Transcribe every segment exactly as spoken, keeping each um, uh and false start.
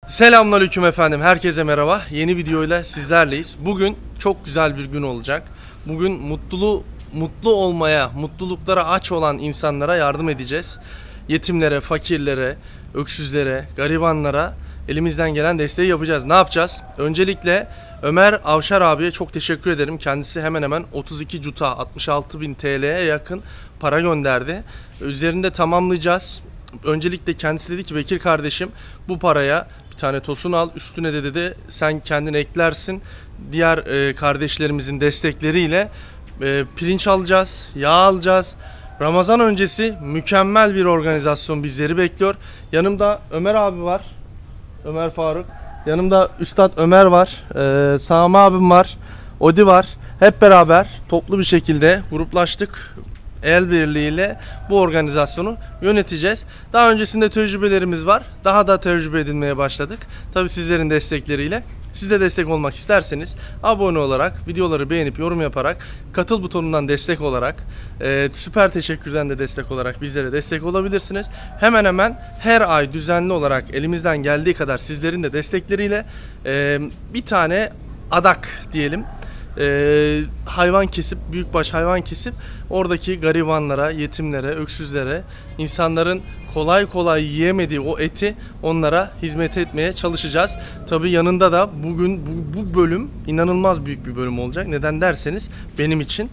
Selamünaleyküm efendim. Herkese merhaba. Yeni videoyla sizlerleyiz. Bugün çok güzel bir gün olacak. Bugün mutluluğu mutlu olmaya, mutluluklara aç olan insanlara yardım edeceğiz. Yetimlere, fakirlere, öksüzlere, garibanlara elimizden gelen desteği yapacağız. Ne yapacağız? Öncelikle Ömer Avşar abiye çok teşekkür ederim. Kendisi hemen hemen otuz iki cuta altmış altı bin T L'ye yakın para gönderdi. Üzerinde tamamlayacağız. Öncelikle kendisi dedi ki Bekir kardeşim bu paraya bir tane tosun al, üstüne de dedi sen kendin eklersin. Diğer e, kardeşlerimizin destekleriyle e, pirinç alacağız, yağ alacağız. Ramazan öncesi mükemmel bir organizasyon bizleri bekliyor. Yanımda Ömer abi var, Ömer Faruk. Yanımda Üstad Ömer var, e, Sami abim var, Odi var. Hep beraber toplu bir şekilde gruplaştık. El birliğiyle bu organizasyonu yöneteceğiz. Daha öncesinde tecrübelerimiz var. Daha da tecrübe edinmeye başladık. Tabii sizlerin destekleriyle. Siz de destek olmak isterseniz abone olarak, videoları beğenip yorum yaparak, katıl butonundan destek olarak, e, süper teşekkürden de destek olarak bizlere destek olabilirsiniz. Hemen hemen her ay düzenli olarak elimizden geldiği kadar sizlerin de destekleriyle e, bir tane adak diyelim. Ee, hayvan kesip, büyükbaş hayvan kesip oradaki garibanlara, yetimlere, öksüzlere, insanların kolay kolay yiyemediği o eti onlara hizmet etmeye çalışacağız. Tabii yanında da bugün bu, bu bölüm inanılmaz büyük bir bölüm olacak. Neden derseniz benim için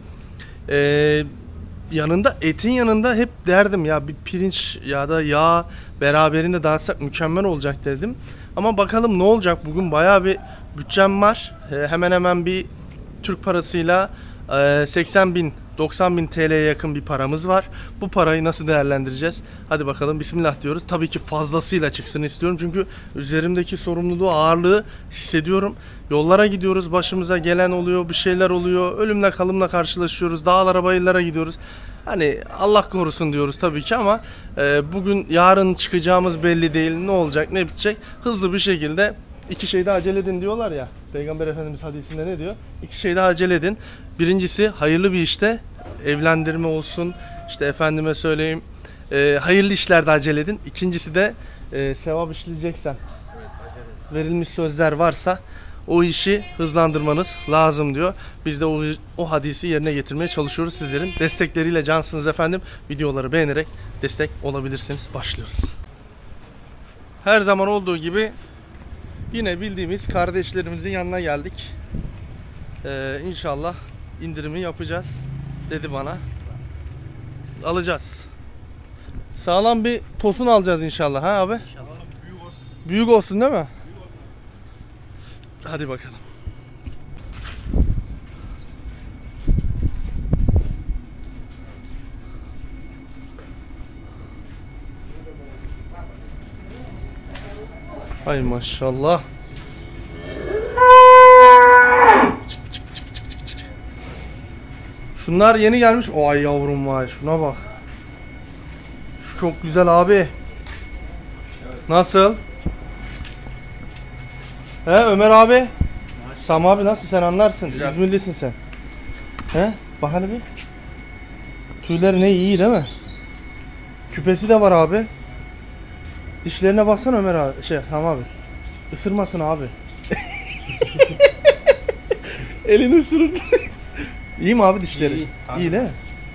ee, yanında etin yanında hep derdim ya bir pirinç ya da yağ beraberinde dağıtsak mükemmel olacak dedim. Ama bakalım ne olacak, bugün bayağı bir bütçem var. Ee, hemen hemen bir Türk parasıyla seksen bin doksan bin T L'ye yakın bir paramız var. Bu parayı nasıl değerlendireceğiz? Hadi bakalım bismillah diyoruz. Tabii ki fazlasıyla çıksın istiyorum. Çünkü üzerimdeki sorumluluğu, ağırlığı hissediyorum. Yollara gidiyoruz, başımıza gelen oluyor, bir şeyler oluyor. Ölümle kalımla karşılaşıyoruz. Dağlara bayırlara gidiyoruz. Hani Allah korusun diyoruz tabii ki ama e, bugün yarın çıkacağımız belli değil. Ne olacak, ne bitecek? Hızlı bir şekilde İki şeyde acele edin diyorlar ya. Peygamber Efendimiz hadisinde ne diyor? İki şeyde acele edin. Birincisi hayırlı bir işte, evlendirme olsun, işte efendime söyleyeyim, e, hayırlı işlerde acele edin. İkincisi de e, sevap işleyeceksen, verilmiş sözler varsa o işi hızlandırmanız lazım diyor. Biz de o, o hadisi yerine getirmeye çalışıyoruz. Sizlerin destekleriyle cansınız efendim. Videoları beğenerek destek olabilirsiniz. Başlıyoruz. Her zaman olduğu gibi yine bildiğimiz kardeşlerimizin yanına geldik. Ee, İnşallah indirimi yapacağız dedi bana. Alacağız. Sağlam bir tosun alacağız inşallah ha abi? İnşallah büyük olsun. Büyük olsun değil mi? Büyük olsun. Hadi bakalım. Ay maşallah. Şunlar yeni gelmiş. Ay yavrum vay, şuna bak. Şu çok güzel abi. Nasıl? He Ömer abi? Sam abi nasıl, sen anlarsın. Güzel. İzmirlisin sen. He? Bak hani bir. Tüyleri ne iyi değil mi? Küpesi de var abi. Dişlerine baksana Ömer abi. Şey tamam abi. Isırmasın abi. Elini ısırırdı. İyi mi abi dişleri? İyi, İyi değil mi?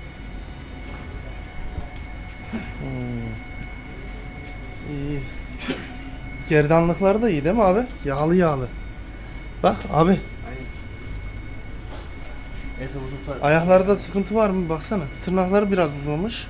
Hmm. İyi. Gerdanlıkları da iyi değil mi abi? Yağlı yağlı. Bak abi. Ayaklarda sıkıntı var mı? Baksana. Tırnakları biraz uzamış.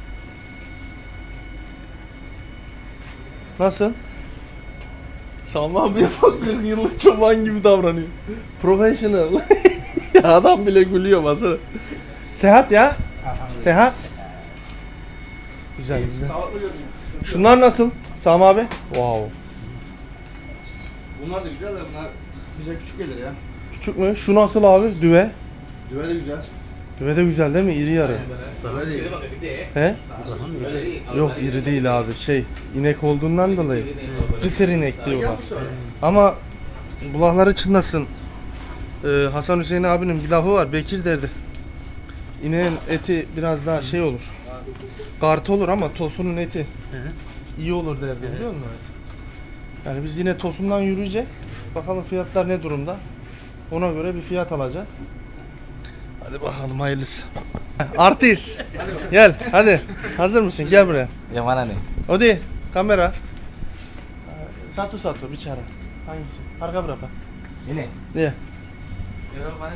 Nasıl? Sami abiye bak, kırk yıllık çoban gibi davranıyor. Professional. Ya adam bile gülüyor mesela. Sehat ya. Sehat. Güzel güzel. Şunlar nasıl Sami abi? Wow. Bunlar da güzel de bunlar bize küçük gelir ya. Küçük mü? Şu nasıl abi? Düve. Düve de güzel. Düve de güzel değil mi? İri yarı. Düve değil. He? Yok iri değil abi. Şey, inek olduğundan dolayı. Kısır inek diyorlar. Ama bulakları çınlasın. Ee, Hasan Hüseyin abinin bir lafı var. Bekir derdi. İneğin eti biraz daha şey olur. Kart olur ama tosunun eti iyi olur derdi, biliyor musun? Yani biz yine Tosun'dan yürüyeceğiz. Bakalım fiyatlar ne durumda. Ona göre bir fiyat alacağız. Hadi bakalım hayırlısı. Artist. Gel hadi. Hazır mısın? Gel buraya. Yang mana nih? Odi kamera. Satu satu bicara. Hangisi? Harga berapa? Ini. Iya. Yang mana?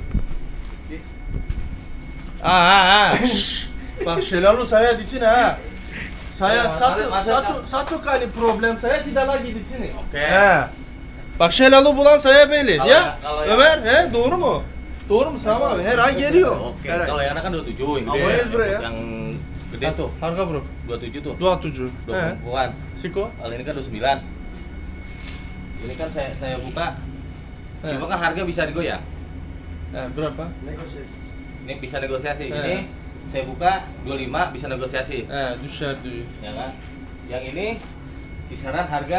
Ah, ah, ah. Şşş. Bak selalu saya di sini ha. Saya Ya, satu masa- satu satu kali problem saya tidak lagi di sini. Oke. He. Bak selalu bulan saya beli Kalau ya. ya- kalau ya- Ömer he doğru mu? Doğru mu Sami abi? Her ay geliyor. Oke. Her ay. Kalau yang anak kan dua puluh tujuh yang gede. Awalnya bro ya? Yang gede tuh Harga bro. dua puluh tujuh tuh. Dua tujuh. dua He. puluhan. Siko. Kalau ini kan dua puluh sembilan. Ini kan saya saya buka. He. Cuma kan harga bisa digoyang. He, berapa? Ini bisa negosiasi. He. Ini saya buka dua puluh lima bisa negosiasi. He, düşer diyor. Ya kan? Yang ini kisaran harga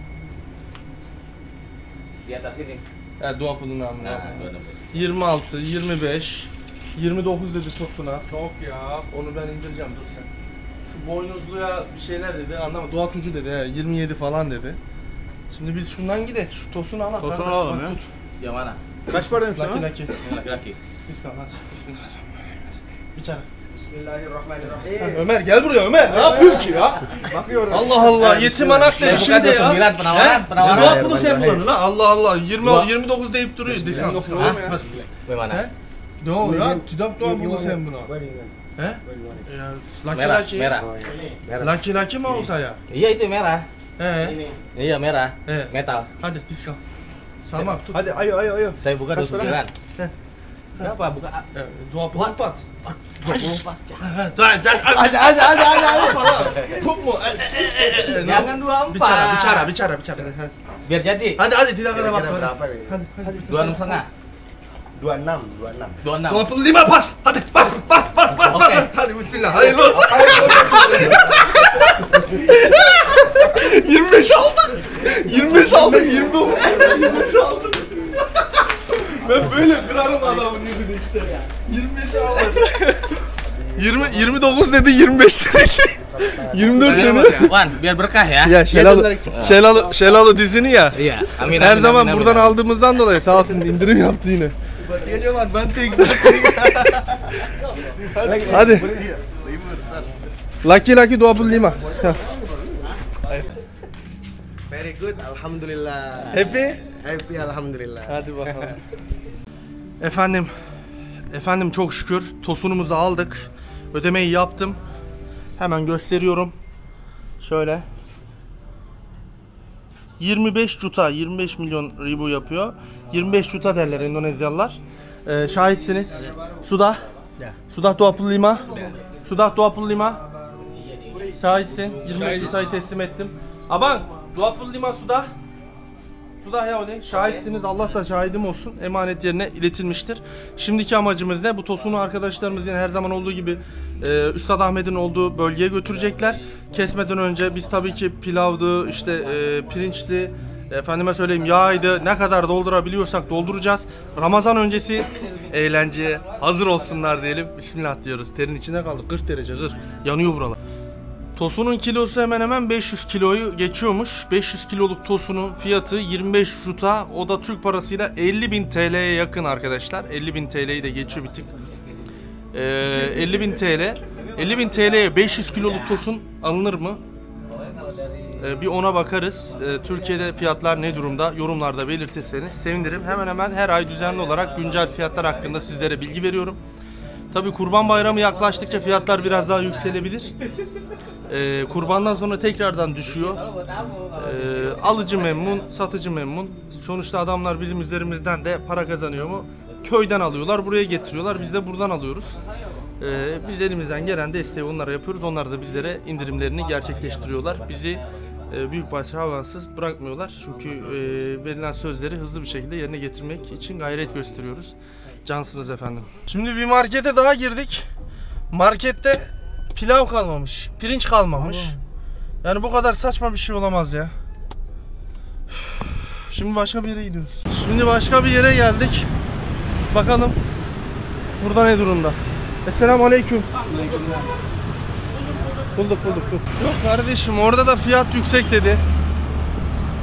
di atas ini. He, dua puluh namına. Nah, dua puluh enam. yirmi altı, yirmi beş, yirmi dokuz dedi Tosun'a. Çok ya. Onu ben indireceğim dur sen. Şu boynuzluya bir şeyler dedi anlamadım. Doğa Tucu dedi he, yirmi yedi falan dedi. Şimdi biz şundan gidelim. Şu Tosun'u al. Tosun'u kardeş, alalım bak, ya. Tut. Yang mana? Kaç para demiş Laki sana? laki. Yang laki-laki. Biz kal hadi. Bismillahirrahmanirrahim. Bicara. Bismillahirrahmanirrahim. Ömer gel buraya Ömer. Ne yapıyor ki ya? Bakıyorum. Allah Allah yetim anak Saya dedi buka şimdi dua puluh sembilan ya. penawaran, He? penawaran. Dua puluh sen bulanı la. Allah Allah. yirmi Dua- yirmi dokuz deyip duruyor. Diskant. dokuz Ha? olur mu ya? Hadi. Bagaimana? He? Ne o ya? Tidak dua puluh sen buna. He? Ya, laki Merah, laki. merah. Merah. Laki laki mau saya. Iya itu merah. He. Iya merah. He. Metal. Hadi diskant. Sama tut. Hadi ayo ayo ayo. Saya buka dua Kaç puluh para? sembilan. Heh. Berapa? Buka E, dua puluh empat. dua puluh empat. Ya. Hadi hadi hadi hadi hadi. Tut mu? E, e, e, e, Jangan dua puluh empat. Bicara bicara bicara bicara. Hadi Biar jadi. hadi, hadi tidak ada waktu. Kira-kira Hadi berapa ini? hadi. hadi. Dua enam setengah. dua puluh enam, dua puluh enam. Dua enam. dua puluh lima pas. Hadi pas pas pas pas Oke. pas. Hadi bismillah. Hayırlı olsun. yirmi beş aldık. yirmi beş aldık. yirmi dokuz. yirmi beş aldık. Ben böyle kırarım adamın yüzünü işte. yirmi beş aldık. yirmi yirmi dokuz dedi yirmi beş dedi. yirmi dört dedi. Wan, biar berkah ya. Ya Şelalı, Şelalı, Şelalı dizini ya. Iya. Amin. Her amin, zaman amin, buradan amin. aldığımızdan dolayı sağ olsun indirim yaptı yine. Geliyor lan ben tek. Hadi. Laki laki dua puluh lima. Very good, alhamdulillah. Happy? Happy alhamdulillah. Hadi bakalım. Efendim, efendim çok şükür tosunumuzu aldık. Ödemeyi yaptım. Hemen gösteriyorum. Şöyle. yirmi beş juta, yirmi beş milyon ribu yapıyor. yirmi beş juta derler Endonezyalılar. Ee, şahitsiniz. Sudah. Sudah dua puluh lima. Sudah dua puluh lima. Şahitsin. yirmi beş jutayı teslim ettim. Abang, dua puluh lima sudah. Sudah ya o ne? Şahitsiniz. Allah da şahidim olsun. Emanet yerine iletilmiştir. Şimdiki amacımız ne? Bu tosunu arkadaşlarımız yine her zaman olduğu gibi e, Üstad Ahmet'in olduğu bölgeye götürecekler. Kesmeden önce biz tabii ki pilavdı, işte e, pirinçti, efendime söyleyeyim yağydı. Ne kadar doldurabiliyorsak dolduracağız. Ramazan öncesi eğlenceye hazır olsunlar diyelim. Bismillah diyoruz. Terin içinde kaldık. kırk derece kırk. Yanıyor buralar. Tosunun kilosu hemen hemen beş yüz kiloyu geçiyormuş. beş yüz kiloluk tosunun fiyatı yirmi beş juta. O da Türk parasıyla elli bin T L'ye yakın arkadaşlar. elli bin T L'yi de geçiyor bir tık. Ee, elli bin T L. elli bin T L'ye beş yüz kiloluk tosun alınır mı? Ee, bir ona bakarız. Ee, Türkiye'de fiyatlar ne durumda? Yorumlarda belirtirseniz sevinirim. Hemen hemen her ay düzenli olarak güncel fiyatlar hakkında sizlere bilgi veriyorum. Tabii Kurban Bayramı yaklaştıkça fiyatlar biraz daha yükselebilir. Ee, kurbandan sonra tekrardan düşüyor. Ee, alıcı memnun, satıcı memnun. Sonuçta adamlar bizim üzerimizden de para kazanıyor mu? Köyden alıyorlar, buraya getiriyorlar. Biz de buradan alıyoruz. Ee, biz elimizden gelen desteği onlara yapıyoruz. Onlar da bizlere indirimlerini gerçekleştiriyorlar. Bizi e, büyükbaş havansız bırakmıyorlar. Çünkü e, verilen sözleri hızlı bir şekilde yerine getirmek için gayret gösteriyoruz. Cansınız efendim. Şimdi bir markete daha girdik. Markette pilav kalmamış, pirinç kalmamış. Yani bu kadar saçma bir şey olamaz ya. Şimdi başka bir yere gidiyoruz. Şimdi başka bir yere geldik. Bakalım burada ne durumda. Esselamu aleyküm. Bulduk bulduk bulduk. Yok kardeşim orada da fiyat yüksek dedi.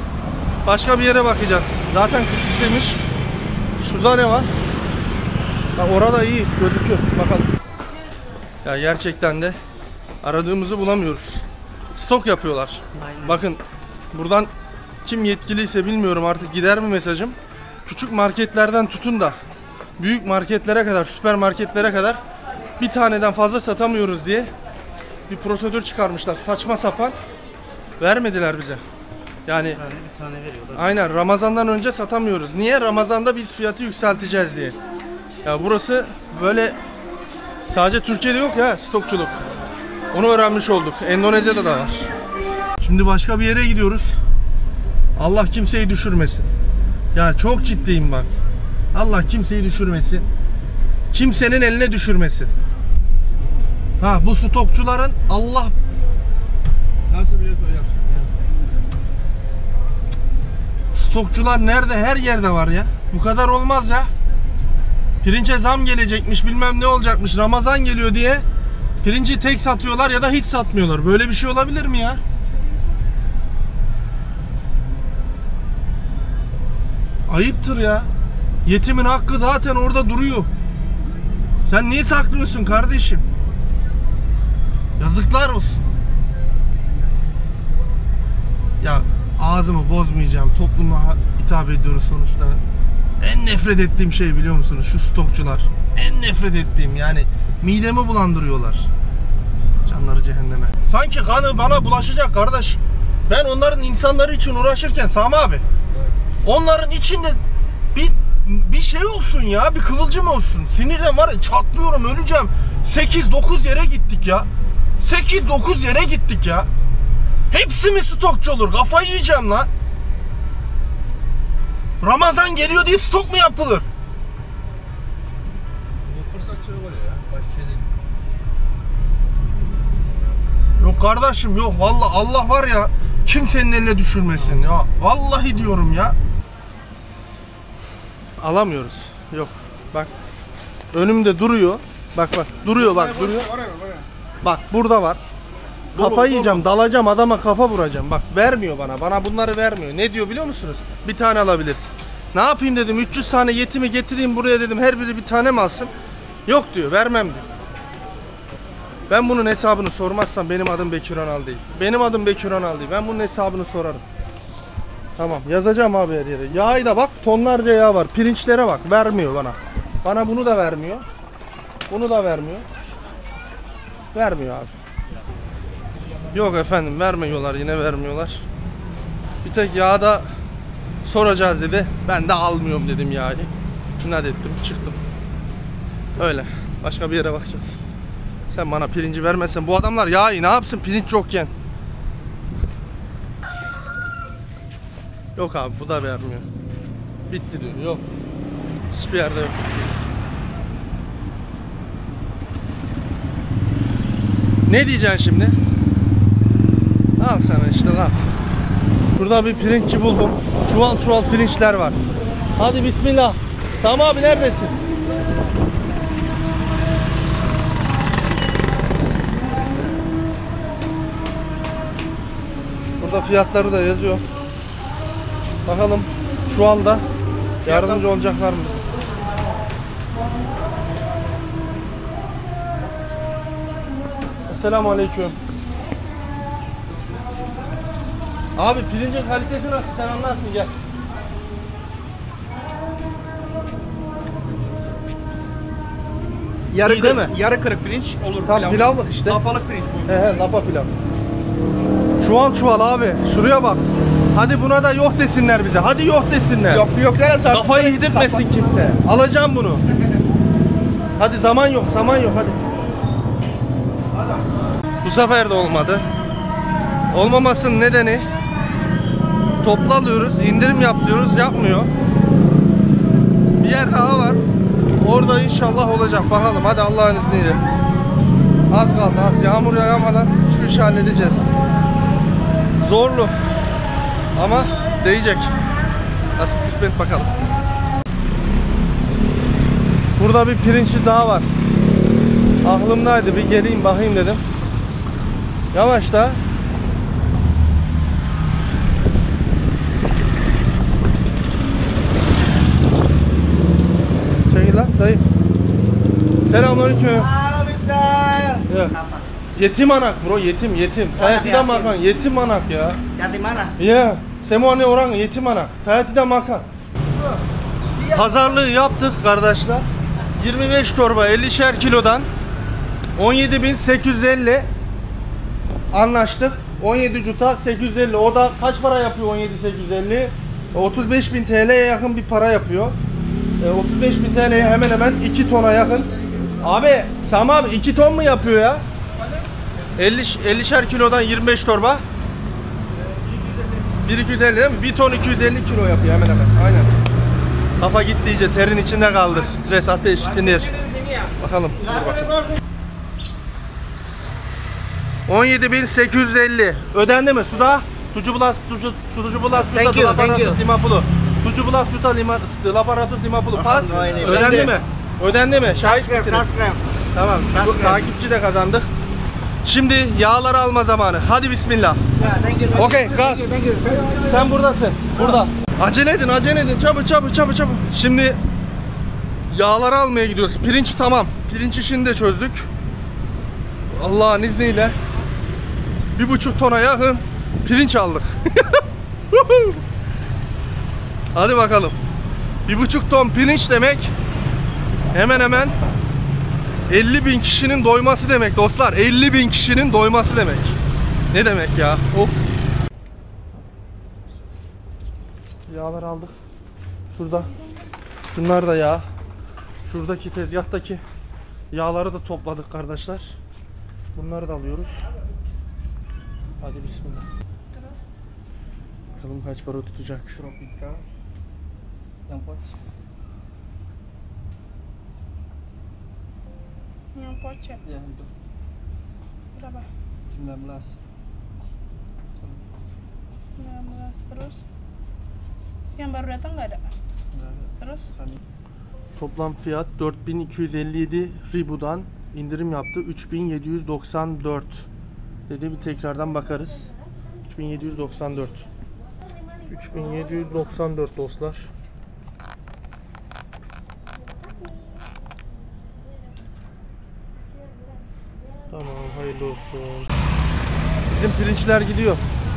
Başka bir yere bakacağız. Zaten kısıtlıymış. Şurada ne var? Ha, orada iyi gözüküyor. Bakalım. Ya gerçekten de aradığımızı bulamıyoruz. Stok yapıyorlar. Aynen. Bakın buradan kim yetkiliyse bilmiyorum artık gider mi mesajım. Küçük marketlerden tutun da büyük marketlere kadar, süpermarketlere kadar bir taneden fazla satamıyoruz diye bir prosedür çıkarmışlar. Saçma sapan. Vermediler bize. Yani bir tane, bir tane veriyorlar. Aynen, Ramazan'dan önce satamıyoruz. Niye? Ramazan'da biz fiyatı yükselteceğiz diye. Ya burası böyle sadece Türkiye'de yok ya stokçuluk. Onu öğrenmiş olduk. Endonezya'da da var. Şimdi başka bir yere gidiyoruz. Allah kimseyi düşürmesin. Yani çok ciddiyim bak. Allah kimseyi düşürmesin. Kimsenin eline düşürmesin. Ha, bu stokçuların Allah nasıl biliyorsa o yapsın. Stokçular nerede? Her yerde var ya. Bu kadar olmaz ya. Pirince zam gelecekmiş, bilmem ne olacakmış, Ramazan geliyor diye pirinci tek satıyorlar ya da hiç satmıyorlar. Böyle bir şey olabilir mi ya? Ayıptır ya. Yetimin hakkı zaten orada duruyor. Sen niye saklıyorsun kardeşim? Yazıklar olsun. Ya ağzımı bozmayacağım. Topluma hitap ediyoruz sonuçta. En nefret ettiğim şey biliyor musunuz? Şu stokçular. En nefret ettiğim, yani midemi bulandırıyorlar. Canları cehenneme. Sanki kanı bana bulaşacak kardeşim. Ben onların insanları için uğraşırken Sami abi, onların içinde bir bir şey olsun ya, bir kıvılcım olsun. Sinirden var ya, çatlıyorum, öleceğim. sekiz dokuz yere gittik ya. sekiz dokuz yere gittik ya. Hepsi mi stokçu olur? Kafayı yiyeceğim lan. Ramazan geliyor diye stok mu yapılır? Bu fırsatçılık oluyor ya. Başka bir şey değil. Yok kardeşim, yok. Vallahi Allah var ya, kimsenin eline düşürmesin ya. Vallahi diyorum ya. Alamıyoruz. Yok. Bak. Önümde duruyor. Bak bak. Duruyor bak. Duruyor. Bak burada var. Kafayı yiyeceğim, dalacağım, adama kafa vuracağım. Bak vermiyor bana. Bana bunları vermiyor. Ne diyor biliyor musunuz? Bir tane alabilirsin. Ne yapayım dedim. üç yüz tane yetimi getireyim buraya dedim. Her biri bir tane mi alsın? Yok diyor. Vermem diyor. Ben bunun hesabını sormazsam benim adım Bekir Önal değil. Benim adım Bekir Önal değil. Ben bunun hesabını sorarım. Tamam. Yazacağım abi her yere. Yağı da bak, tonlarca yağ var. Pirinçlere bak. Vermiyor bana. Bana bunu da vermiyor. Bunu da vermiyor. Vermiyor abi. Yok efendim, vermiyorlar, yine vermiyorlar. Bir tek yağda soracağız dedi. Ben de almıyorum dedim yağı. İnat ettim, çıktım. Öyle. Başka bir yere bakacağız. Sen bana pirinci vermezsen bu adamlar yağı ne yapsın pirinç yokken? Yok abi, bu da vermiyor. Bitti diyor. Yok. Hiçbir yerde yok. Ne diyeceksin şimdi? Al sana işte lan. Burada bir pirinççi buldum. Çuval çuval pirinçler var. Hadi bismillah. Sami abi neredesin? Burada fiyatları da yazıyor. Bakalım çuvalda yardımcı olacaklar mı? Esselamu Aleyküm. Abi pirincin kalitesi nasıl, sen anlarsın, gel. Yarı İyi değil kırık, mi? yarı kırık pirinç olur. Tam pilav, pilav işte. Lapalık pirinç bu. He he, lapa pilav. Çuval çuval abi. Şuraya bak. Hadi buna da yok desinler bize. Hadi yok desinler. Yok yok neresi artık? Kafayı yedirtmesin kimse. Alacağım bunu. Hadi zaman yok, zaman yok hadi. Bu sefer de olmadı. Olmamasının nedeni, toplu alıyoruz, indirim yap diyoruz, yapmıyor. Bir yer daha var. Orada inşallah olacak. Bakalım hadi Allah'ın izniyle. Az kaldı az. Yağmur yağmadan şu işi halledeceğiz. Zorlu. Ama değecek. Nasip kısmet bakalım. Burada bir pirinçli daha var. Aklımdaydı, bir geleyim bakayım dedim. Yavaş da. Dayı. Selamünaleyküm. Ya. Yetim anak bro, yetim yetim. Saya tidak makan, yetim anak ya. Yatim mana? Ya, semua ne orang yetim anak. Saya tidak makan. Pazarlığı yaptık kardeşler. yirmi beş torba ellişer kilodan on yedi bin sekiz yüz elli anlaştık. on yedi cuta sekiz yüz elli. O da kaç para yapıyor on yedi sekiz yüz elli? otuz beş bin T L'ye yakın bir para yapıyor. E, otuz beş bin T L'ye hemen hemen iki tona yakın. Abi Sami abi iki ton mu yapıyor ya? elli ellişer kilodan yirmi beş torba. bir iki yüz elli değil mi? bir ton iki yüz elli kilo yapıyor hemen hemen. Aynen. Kafa gitti iyice, terin içinde kaldı. Stres, ateş, sinir. Bakalım. Dur bakayım. on yedi bin sekiz yüz elli. Ödendi mi? Suda? Tujuh belas, tujuh, tujuh belas juta Thank you, delapan thank you. ratus lima puluh. tujuh belas juta lima, delapan ratus lima puluh. Pas. Ödendi mi? Ödendi mi? Şahit misiniz? Tamam. Bu takipçi de kazandık. Şimdi yağları alma zamanı. Hadi bismillah. Okey, gaz. Sen buradasın. Burada. Acele edin, acele edin. Çabuk, çabuk, çabuk, çabuk. Şimdi yağları almaya gidiyoruz. Pirinç tamam. Pirinç işini de çözdük. Allah'ın izniyle bir buçuk tona yakın pirinç aldık. Hadi bakalım. Bir buçuk ton pirinç demek hemen hemen elli bin kişinin doyması demek dostlar. elli bin kişinin doyması demek. Ne demek ya? Of. Yağlar aldık. Şurada. Şunlar da yağ. Şuradaki tezgahtaki yağları da topladık kardeşler. Bunları da alıyoruz. Hadi bismillah. Bakalım kaç para tutacak. Tropika. Yang pos. Yang poche Ya itu. berapa? sembilan belas. sembilan belas terus. Yang baru datang nggak ada? Nggak ada. Terus? Sani. Toplam fiyat dört bin iki yüz elli yedi Ribu'dan indirim yaptı. üç bin yedi yüz doksan dört dedi. Bir tekrardan bakarız. üç bin yedi yüz doksan dört. üç bin yedi yüz doksan dört dostlar. Tamam, hayırlı olsun. Bizim pirinçler gidiyor.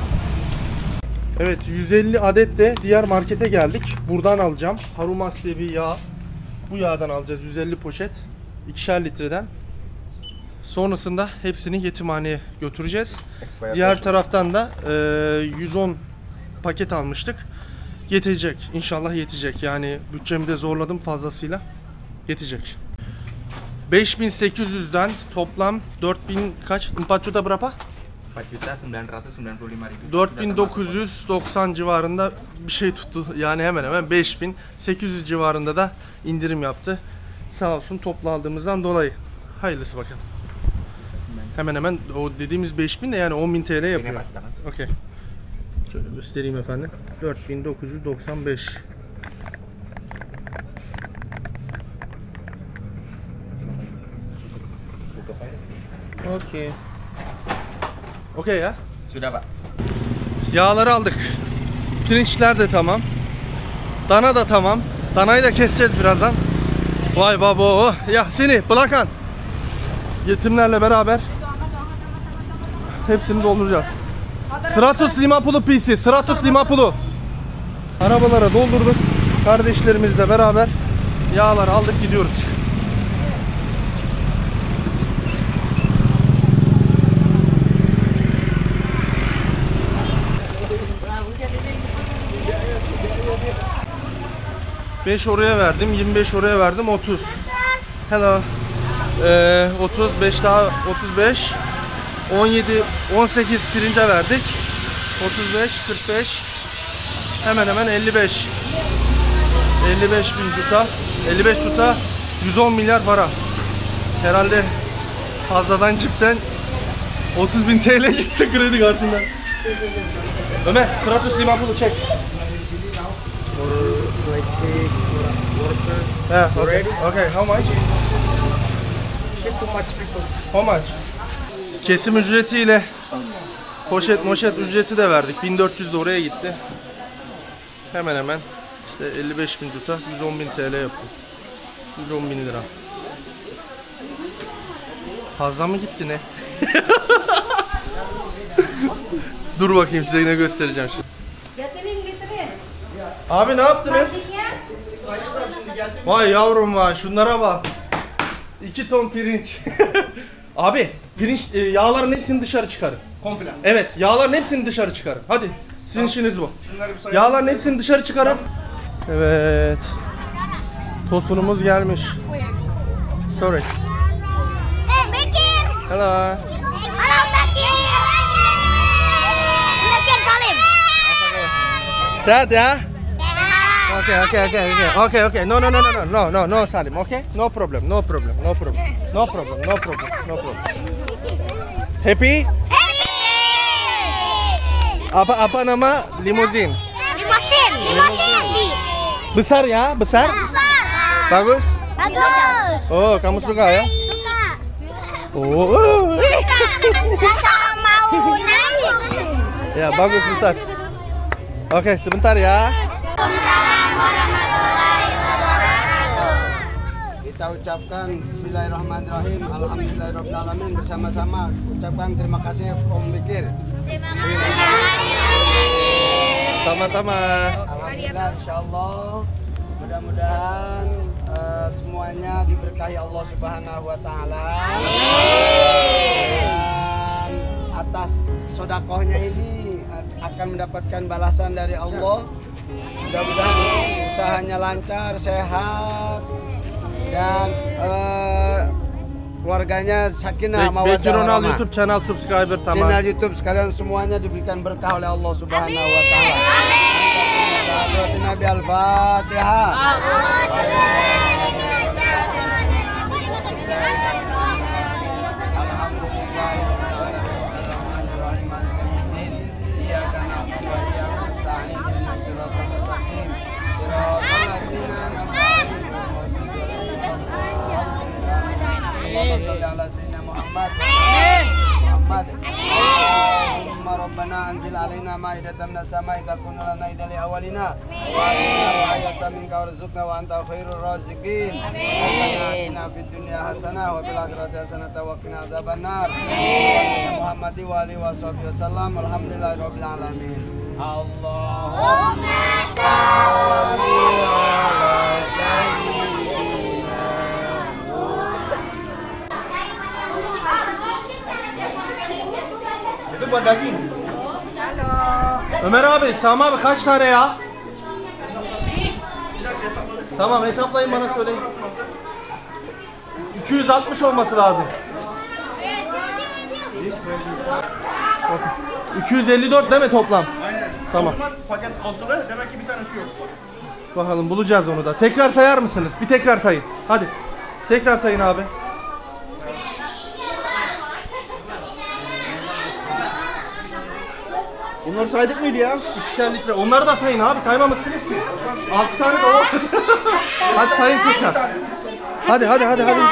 Evet, yüz elli adet de diğer markete geldik. Buradan alacağım. Harumas diye bir yağ. Bu yağdan alacağız yüz elli poşet. ikişer litreden. Sonrasında hepsini yetimhaneye götüreceğiz. Diğer taraftan da e, yüz on paket almıştık. Yetecek. İnşallah yetecek. Yani bütçemi de zorladım fazlasıyla. Yetecek. beş bin sekiz yüzden toplam dört bin kaç? empat juta berapa? empat juta sembilan ratus sembilan puluh lima ribu. dört bin dokuz yüz doksan civarında bir şey tuttu. Yani hemen hemen beş bin sekiz yüz civarında da indirim yaptı. Sağ olsun toplu aldığımızdan dolayı. Hayırlısı bakalım. Hemen hemen o dediğimiz beş bin de yani on bin T L yapıyor. Okey. Şöyle göstereyim efendim. dört bin dokuz yüz doksan beş. Okey. Okey ya. Sudah Pak. Yağları aldık. Pirinçler de tamam. Dana da tamam. Danayı da keseceğiz birazdan. Vay baba. Ya seni bırakan. Yetimlerle beraber hepsini dolduracağız. seratus lima puluh pc. seratus lima puluh. Arabalara doldurduk. Kardeşlerimizle beraber yağları aldık gidiyoruz. beş oraya verdim, yirmi beş oraya verdim, otuz. Hello. Ee, otuz, beş daha otuz beş. on yedi, on sekiz pirince verdik. otuz beş, kırk beş. Hemen hemen elli beş. elli beş bin juta. elli beş juta yüz on milyar para. Herhalde fazladan cipten otuz bin T L gitti kredi kartından. Ömer, seratus lima puluh çek. Yeah, okay. Okay, how much? How much? Kesim ücretiyle poşet moşet ücreti de verdik. bin dört yüz de oraya gitti. Hemen hemen işte elli beş bin tuta yüz on bin T L yapıyor. yüz on bin lira. Fazla mı gitti ne? Dur bakayım size ne göstereceğim şimdi. Abi ne yaptınız? Vay yavrum vay şunlara bak. iki ton pirinç. Abi pirinç e, yağların hepsini dışarı çıkarın. Komple. Evet yağların hepsini dışarı çıkarın. Hadi sizin işiniz bu. Şunları bir sayalım. Yağların hepsini dışarı çıkarın. Evet. Tosunumuz gelmiş. Sorry. Eh, Bekir. Hello. Halo, Bekir. Bekir Salim. Sehat ya? Sehat. Okay, okay, okay, okay, okay, okay. No, no, no, no, no, no, no, no, Salim. Okay, no problem, no problem, no problem, no problem, no problem, no problem. Happy? Happy. Apa apa nama limuzin? Limusin. Limusin. Besar ya, besar. Besar. Bagus. Bagus. Oh, kamu suka ya? Suka. Oh. Suka mau naik. Ya, bagus besar. Oke, sebentar ya. Kita ucapkan Bismillahirrahmanirrahim. Alhamdulillahirrahmanirrahim bersama-sama ucapkan terima kasih Om Bekir. Terima kasih. Sama-sama. Alhamdulillah insyaallah mudah-mudahan uh, semuanya diberkahi Allah Subhanahu wa taala. Dan atas sodakohnya ini akan mendapatkan balasan dari Allah. Mudah-mudahan usahanya lancar, sehat dan uh, keluarganya sakinah mawaddah Bekir Ronald warahmah. YouTube channel subscriber tamam. Channel YouTube sekalian semuanya diberikan berkah oleh Allah Subhanahu wa taala. Amin. Nabi Al-Fatihah. Muhammad Muhammad Allahumma rabbana anzil alaina ma'idatan minas sama'i takunu lana idan li awwalina wa ayatan minka warzuqna wa anta khairur raziqin rabbana atina fid dunya hasanah wa fil akhirati hasanah wa qina adzabannar Muhammadi wa alihi washabihi wasallam alhamdulillahi rabbil alamin Allahumma shalli ala sayyidina Itu buat daging. Ömer abi, Sami abi kaç tane ya? Tamam hesaplayın bana söyleyin. iki yüz altmış olması lazım. iki yüz elli dört değil mi toplam? Aynen. Tamam. O zaman paket altılı demek ki bir tanesi yok. Bakalım bulacağız onu da. Tekrar sayar mısınız? Bir tekrar sayın. Hadi. Tekrar sayın abi. Bunları saydık mıydı ya? İkişer litre. Onları da sayın abi. Saymamışsınız ki. altı tane de o. Hadi sayın tekrar. Hadi hadi hadi hadi.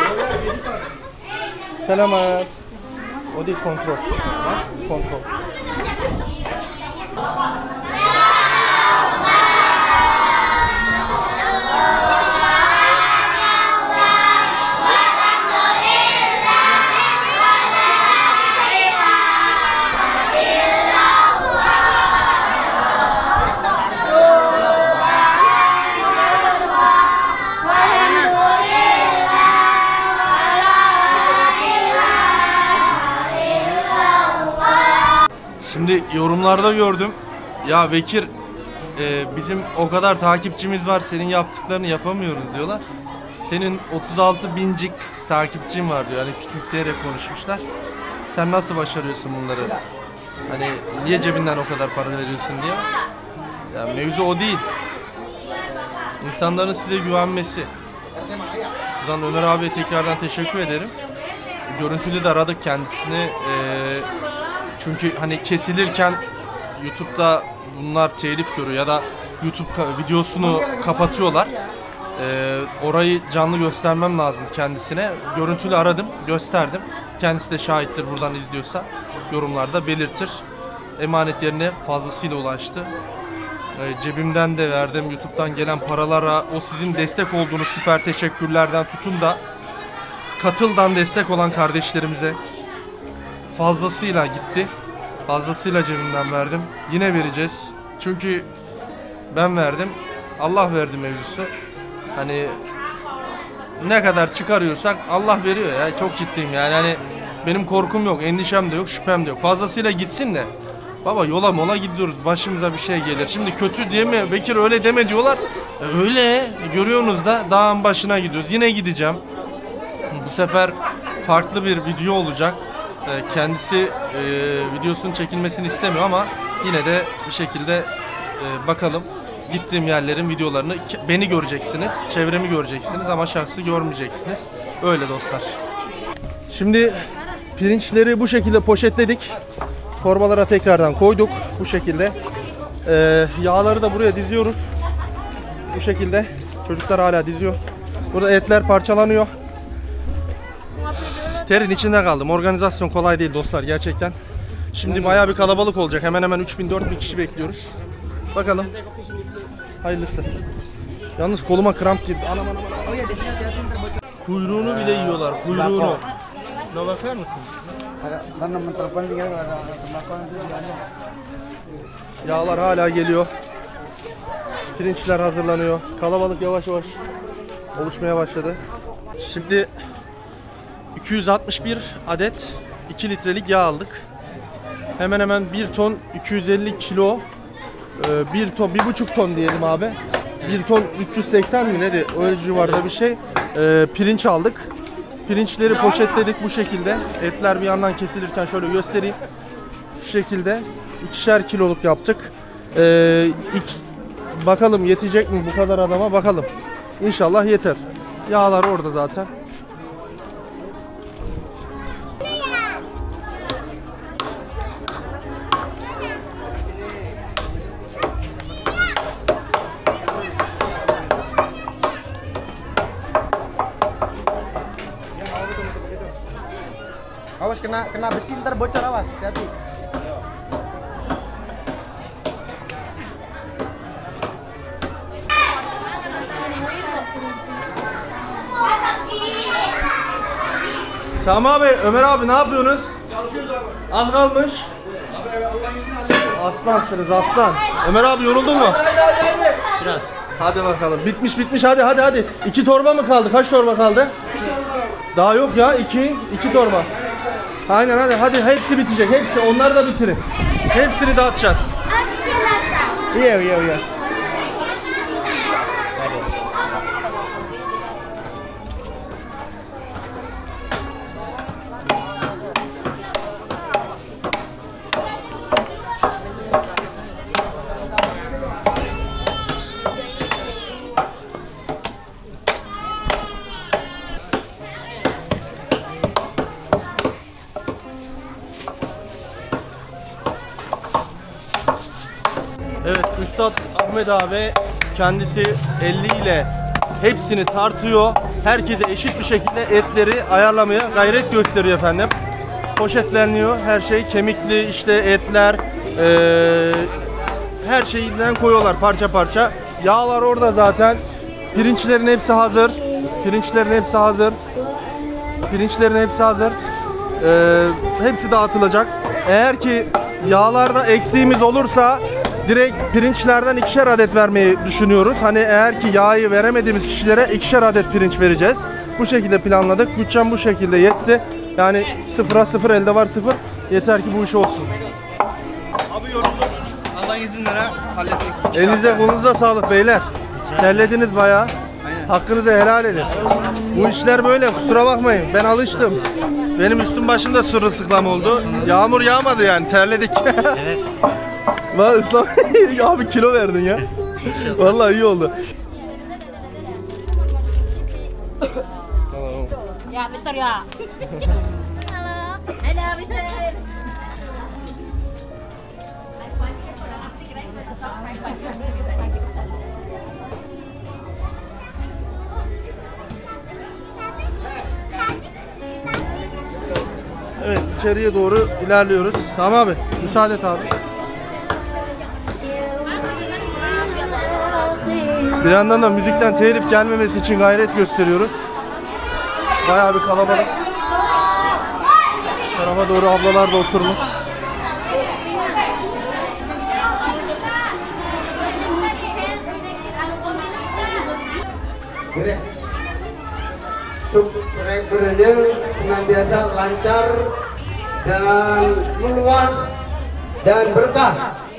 Selamat. O değil kontrol. Kontrol. Şimdi yorumlarda gördüm. Ya Bekir e, bizim o kadar takipçimiz var, senin yaptıklarını yapamıyoruz diyorlar. Senin otuz altı bincik takipçin var diyor. Hani küçümseyerek konuşmuşlar. Sen nasıl başarıyorsun bunları? Hani niye cebinden o kadar para veriyorsun diye. Ya mevzu o değil. İnsanların size güvenmesi. Buradan Ömer abiye tekrardan teşekkür ederim. Görüntülü de aradık kendisini. Ee, çünkü hani kesilirken YouTube'da bunlar telif görüyor ya da YouTube videosunu kapatıyorlar. Ee, orayı canlı göstermem lazım kendisine. Görüntülü aradım, gösterdim. Kendisi de şahittir, buradan izliyorsa yorumlarda belirtir. Emanet yerine fazlasıyla ulaştı. E, cebimden de verdim. YouTube'dan gelen paralara, o sizin destek olduğunuz süper teşekkürlerden tutun da Katıl'dan destek olan kardeşlerimize fazlasıyla gitti. Fazlasıyla cebimden verdim. Yine vereceğiz. Çünkü ben verdim. Allah verdi mevzusu. Hani ne kadar çıkarıyorsak Allah veriyor ya. Çok ciddiyim yani. Hani benim korkum yok, endişem de yok, şüphem de yok. Fazlasıyla gitsin de. Baba yola mola gidiyoruz. Başımıza bir şey gelir. Şimdi kötü diye mi? Bekir öyle deme diyorlar. E, öyle. Görüyorsunuz da dağın başına gidiyoruz. Yine gideceğim. Bu sefer farklı bir video olacak. E, kendisi e, videosunun çekilmesini istemiyor ama yine de bir şekilde e, bakalım. Gittiğim yerlerin videolarını beni göreceksiniz. Çevremi göreceksiniz ama şahsı görmeyeceksiniz. Öyle dostlar. Şimdi pirinçleri bu şekilde poşetledik. Torbalara tekrardan koyduk. Bu şekilde. Ee, yağları da buraya diziyoruz. Bu şekilde. Çocuklar hala diziyor. Burada etler parçalanıyor. Terin içinde kaldım. Organizasyon kolay değil dostlar gerçekten. Şimdi bayağı bir kalabalık olacak. Hemen hemen üç bin dört bin kişi bekliyoruz. Bakalım. Hayırlısı. Yalnız koluma kramp girdi. Anam anam anam. Kuyruğunu bile yiyorlar. Kuyruğunu. Buna bakar mısın? Yağlar hala geliyor. Pirinçler hazırlanıyor. Kalabalık yavaş yavaş oluşmaya başladı. Şimdi iki yüz altmış bir adet iki litrelik yağ aldık. Hemen hemen bir ton iki yüz elli kilo, bir ton, bir buçuk ton diyelim abi. bir ton üç yüz seksen mi neydi? Öyle civarda bir şey. Pirinç aldık. Pirinçleri poşetledik bu şekilde. Etler bir yandan kesilirken şöyle göstereyim. Şu şekilde ikişer kiloluk yaptık. Ee, iki, bakalım yetecek mi bu kadar adama, bakalım. İnşallah yeter. Yağlar orada zaten. Awas kena kena besi ntar bocor, awas, hati-hati. Sami abi, Ömer abi ne yapıyorsunuz? Çalışıyoruz abi. Az kalmış. Abi evet Allah'ın izniyle. Aslansınız aslan. Ömer abi yoruldun mu? Hadi hadi hadi. Biraz. Hadi bakalım. Bitmiş bitmiş hadi hadi hadi. İki torba mı kaldı? Kaç torba kaldı? Daha yok ya. İki. iki torba. Aynen hadi hadi hepsi bitecek. Hepsi. Onları da bitirin. Hepsini dağıtacağız. İyi iyi iyi. Evet, Üstad Ahmet abi kendisi eliyle hepsini tartıyor. Herkese eşit bir şekilde etleri ayarlamaya gayret gösteriyor efendim. Poşetleniyor. Her şey kemikli işte etler, ee, her şeyinden koyuyorlar parça parça. Yağlar orada zaten. Pirinçlerin hepsi hazır. Pirinçlerin hepsi hazır. Pirinçlerin hepsi hazır. Ee, hepsi dağıtılacak. Eğer ki yağlarda eksiğimiz olursa direkt pirinçlerden ikişer adet vermeyi düşünüyoruz. Hani eğer ki yağı veremediğimiz kişilere ikişer adet pirinç vereceğiz. Bu şekilde planladık. Bütçem bu şekilde yetti. Yani sıfıra sıfır, elde var sıfır. Yeter ki bu iş olsun. Abi yorulduk. Allah'ın izniyle hallettik. Elinize kolunuza sağlık beyler. Terlediniz bayağı. Hakkınızı helal edin. Bu işler böyle, kusura bakmayın. Ben alıştım. Benim üstüm başım da sırılsıklam oldu. Yağmur yağmadı yani, terledik. Evet. Valla ıslam. Abi kilo verdin ya. Vallahi iyi oldu. Ya, mister ya. Halo. Halo, mister. Evet, içeriye doğru ilerliyoruz. Tamam abi, müsaade et abi. Bir yandan da müzikten telif gelmemesi için gayret gösteriyoruz. Bayağı bir kalabalık. Bu tarafa doğru ablalar da oturmuş. Subscribernya senantiasa lancar dan meluas dan berkah.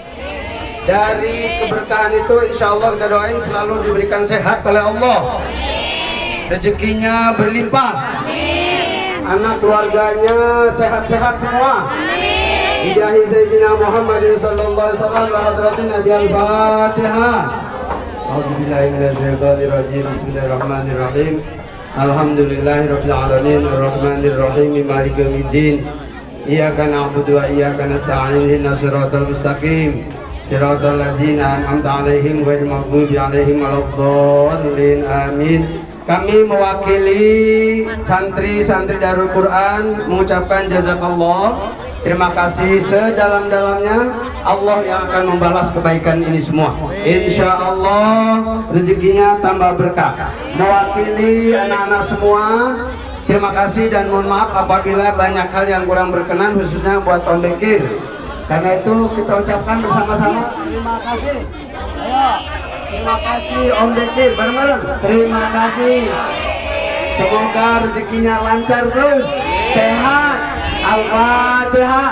Dari keberkahan itu insya Allah kita doain selalu diberikan sehat oleh Allah, rezekinya berlimpah, anak keluarganya sehat-sehat semua. Bijahi Sayyidina Muhammadin sallallahu alaihi wasallam wa hadratin Nabi al-Fatihah. A'udzubillahi minasyaitonir rajim. Bismillahirrahmanirrahim. Alhamdulillahirabbil alamin arrahmanir rahim maliki yaumiddin. Iyyaka na'budu wa iyyaka nasta'in ihdinas siratal mustaqim. Siratal ladzina an'amta 'alaihim ghairil maghdubi 'alaihim waladdallin. Amin. Kami mewakili santri-santri Darul Quran mengucapkan jazakallah. Terima kasih sedalam-dalamnya. Allah yang akan membalas kebaikan ini semua. Insya Allah rezekinya tambah berkah. Mewakili anak-anak semua, terima kasih dan mohon maaf apabila banyak hal yang kurang berkenan, khususnya buat Om Bekir. Karena itu kita ucapkan bersama-sama terima kasih. Ayo, terima kasih Om Bekir, bareng-bareng. Terima kasih. Semoga rezekinya lancar terus, sehat. Al-Fatihah.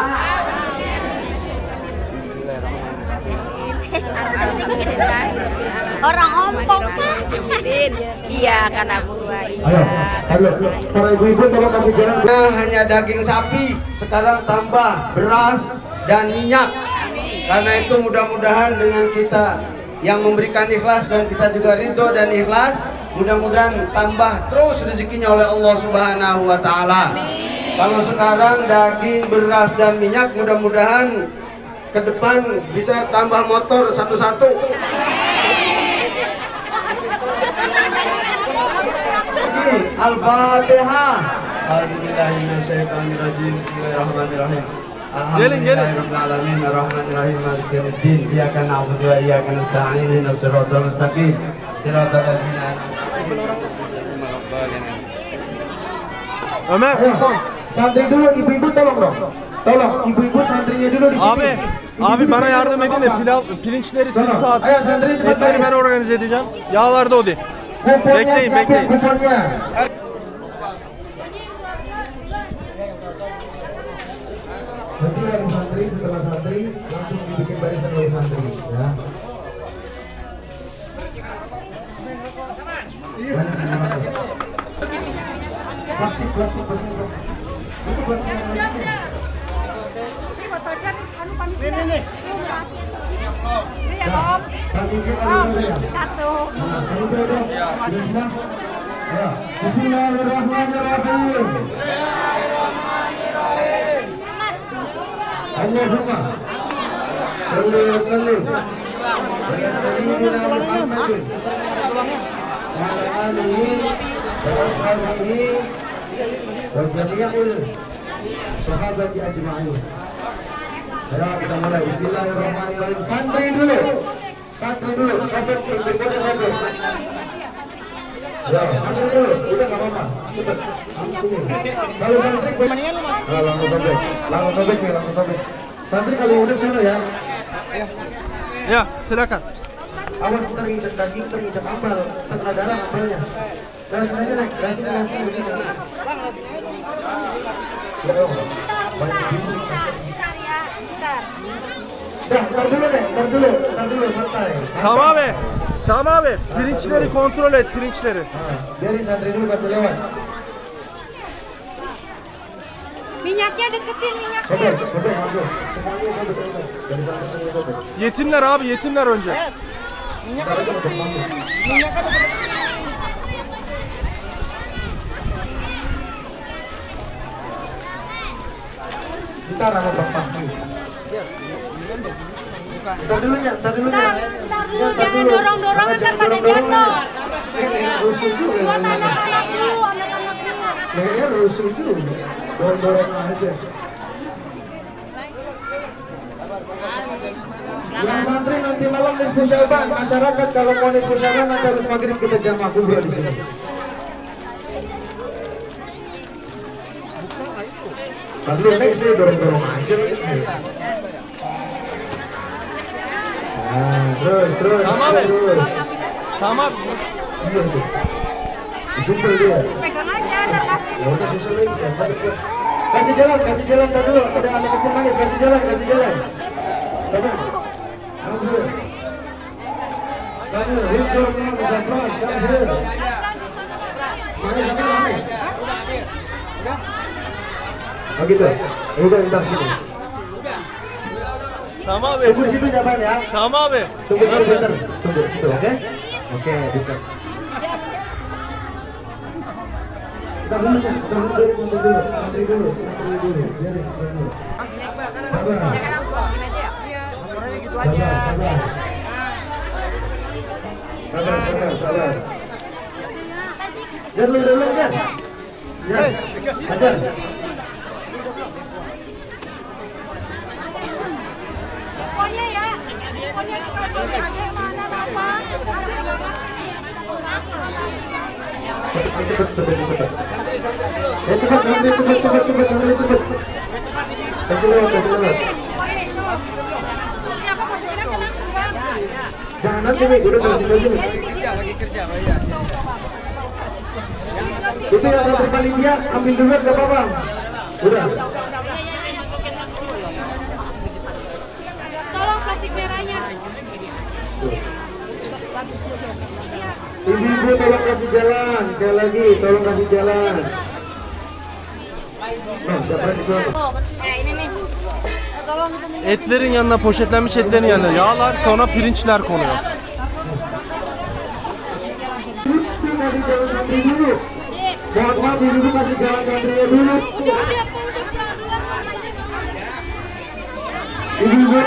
Orang ompong Pak. Iya, karena buah. Iya. Ayo, para ibu-ibu tolong kasih jalan. Nah, hanya daging sapi, sekarang tambah beras dan minyak. Karena itu mudah-mudahan dengan kita yang memberikan ikhlas dan kita juga ridho dan ikhlas, mudah-mudahan tambah terus rezekinya oleh Allah Subhanahu wa taala. Kalau sekarang daging, beras dan minyak, mudah-mudahan ke depan bisa tambah motor satu-satu. Al-Fatihah. A'udzubillahiminasyaitonirrajim. Bismillahirrahmanirrahim. Alhamdulillahirabbil alamin arrahmanirrahim maliki yaumiddin. Iyyaka na'budu wa iyyaka nasta'in ihdinas siratal mustaqim. Siratal ladzina an'amta 'alaihim. Ömer, Santri dulu, ibu-ibu tolong dong. Tolong, ibu-ibu santrinya dulu di sini. abi, abi bana yardım edin de pilav, pirinçleri siz Tamam. dağıtın. Ayo, santri cepat Etleri ben baris. organize edeceğim. Yağlar da o değil. Kuponnya Bekleyin, siapin bekleyin. kuponnya. Nanti dari santri, setelah santri langsung dibikin barisan oleh santri, ya. Plastik, plastik, plastik, plastik. Itu plastik yang lainnya. Nih, nih, nih. Ini ya, Om. Plastiknya ada dulu ya. Satu. Nah, kamu dulu dong. Sudah senang? Ya. Bismillahirrahmanirrahim. Allahumma salli wa sallim ala sayyidina Muhammadin wa ala alihi wa ashabihi wa jami'il sahabati ajma'in. Ayo kita mulai. Bismillahirrahmanirrahim. Santri dulu. Santri dulu. Sobek, berikutnya sobek. Ya, santri dulu. Udah nggak apa-apa. Cepet. Kalau santri, nah, langsung sobek. Langsung sobek nih, langsung sobek. Santri kalau udah sana ya. Ya, silakan. Awas ntar nginjek daging, ntar nginjek ampal. Ntar ada darah ampalnya. Dari sini aja naik. Dari sini langsung di sana. Banyak ibu. Dah, ntar dulu deh, ntar dulu, ntar dulu, santai. Sami abi, Sami abi, pirinçleri kontrol et, pirinçleri. Biarin santri dulu kasih lewat. Minyaknya deketin minyaknya. Sobek, sobek langsung. Semuanya sobek, sobek. Dari santri semua sobek. Yetimler abi, yetimler önce. Ntar aja udah mampu. Ntar sama bapak. Ntar dulu ya, ntar dulu ya. Ntar, ntar dulu, jangan dorong-dorong ntar pada jatuh. Rusuh juga. Buat anak-anak dulu, anak-anak dulu. Kayaknya rusuh juga. Dorong-dorong aja. Yang santri nanti nanti malam nisfu Syaban. Masyarakat kalau mau nisfu Syaban nanti habis maghrib kita jamaah kubur di sini. Lalu nek sih dorong-dorong aja. Nah, terus terus. Sama, Ben. terus. Sama. Iya tuh. Jumpa dia. Ya udah susul lagi siapa dekat. Kasih jalan, kasih jalan tar dulu. Ada anak kecil nangis, kasih jalan, kasih jalan. Kasih. Ambil. Kamu hidup nih, Zafran, kamu. Mana sampai mana? Oh gitu. Ya udah entar sini. Sama be. Tunggu di situ Jaban ya. Sama be. Tunggu sebentar. Tunggu di situ, oke? Oke, bisa. Tahan dulu, tahan dulu, tahan dulu, tahan dulu, tahan dulu, biarin, tahan dulu. Sabar. Sabar, sabar. Sabar, sabar, sabar. Jar lu dulu, Jar. Jar, Hajar. Pokoknya ya, pokoknya kita bisa aja mana Bapak. Cepet, cepet, cepet, cepet. Ya cepet, santri, cepet, cepet, cepet, santri, cepet. Kasih lewat, kasih lewat. Jangan nanti nih, udah kasih lagi. Kerja lagi kerja, Pak ya. Itu yang santri panitia, ambil dulu, gak apa-apa. Udah. Tolong plastik merahnya. Ibu-ibu tolong kasih jalan, sekali lagi, tolong kasih jalan. Nah, siapa yang disuruh? Ya ini nih. Etlerin yanına, poşetlenmiş etlerin yanına yağlar, sonra pirinçler konuyor. Ibu kasih jalan santri dulu. Mohon maaf, ibu kasih jalan santrinya dulu. Udah, udah, udah pelan-pelan aja. Ibu-ibu,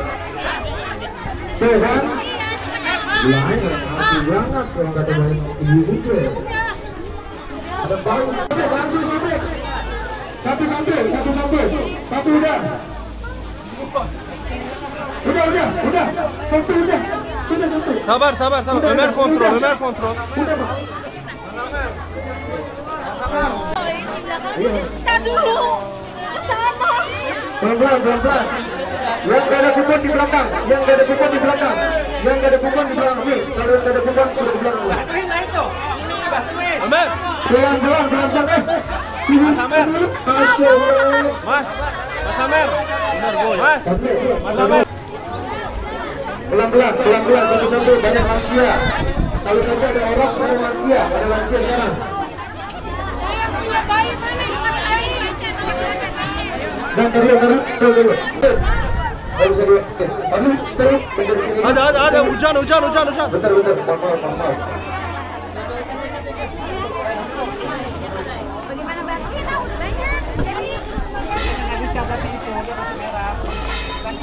tuh kan? Lain, hati banget kalau kata banyak ibu-ibu tuh ya. Ada bang, oke, langsung sampai. Satu santri, satu santri, satu udah. Udah, udah, udah, satu udah, udah satu. Sabar, sabar, sabar. Udah, Ömer udah, kontrol, udah. Ömer kontrol. Udah, Pak. Kita dulu. Sama. Pelan-pelan, pelan-pelan. Yang gak ada kupon di belakang, yang gak ada kupon di belakang, yang gak ada kupon di belakang. Nih, kalau yang gak ada kupon sudah di belakang. Ömer, Pelan-pelan, pelan-pelan. Eh, Mas Amer. Masya Allah. Mas. Mas Amer. Mas. Mas Amer. Pelan-pelan, pelan-pelan, satu-satu. Banyak lansia. Kalau nanti ada orang sekarang lansia, ada lansia sekarang. Yang punya bayi mana? Mas Ari. Dan tadi yang tadi, tunggu dulu. Gak bisa dulu. Aduh, terus, bentar sini. Hadi hadi hadi hujan hujan hujan hujan. Bentar, bentar, mohon maaf, mohon maaf. Bagaimana bantuin tahu banyak. Jadi nggak bisa kasih itu aja kasih merah. Kasih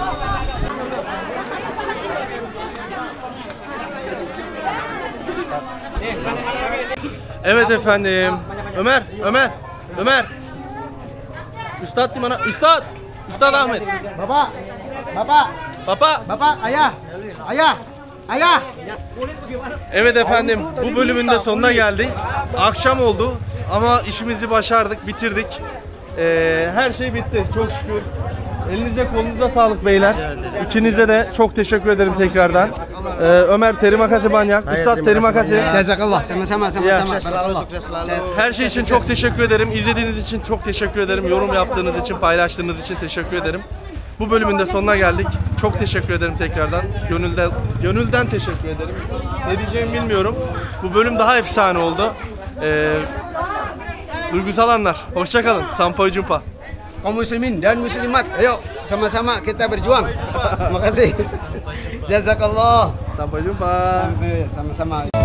Evet efendim. Ömer, Ömer, Ömer. Üstad di mana? Üstad. Üstad Ahmet. Bapak, bapak, Papa. bapak, ayah, ayah, ayah. Evet efendim, bu bölümün de sonuna geldik. Akşam oldu ama işimizi başardık, bitirdik. Ee, her şey bitti, çok şükür. Elinize kolunuza sağlık beyler. İkinize de çok teşekkür ederim tekrardan. Ee, Ömer terima kasih banyak, Üstad terima kasih. Jazakallah, sama-sama, sama-sama. Ya. Selalu sukses selalu. Her şey için çok teşekkür ederim. İzlediğiniz için çok teşekkür ederim. Yorum yaptığınız için, paylaştığınız için teşekkür ederim. Bu bölümün de sonuna geldik. Çok teşekkür ederim tekrardan. Gönülden, gönülden teşekkür ederim. Ne diyeceğimi bilmiyorum. Bu bölüm daha efsane oldu. Ee, duygusal anlar. Hoşça kalın. Sampai jumpa. Kaum muslimin dan muslimat, ayo sama-sama kita berjuang. Terima kasih. Jazakallah. Sampai jumpa. Sama-sama.